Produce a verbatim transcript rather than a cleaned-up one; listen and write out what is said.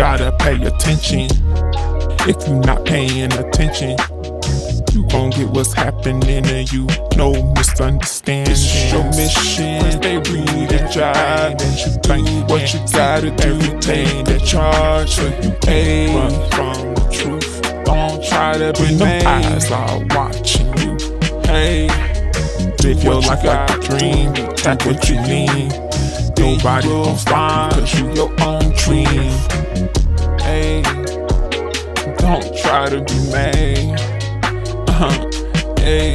gotta pay attention. If you not paying attention, you gon' get what's happening and you no misunderstanding. It's your mission, they read the job, and you think what you gotta do, everything they charge, so you pay. Run from the truth, don't try to be made. Eyes are watching you, hey. Live your life like a dream, that's what you need. Nobody gon' stop you, cause you your own dream, hey. Don't try to be made, uh-huh, hey.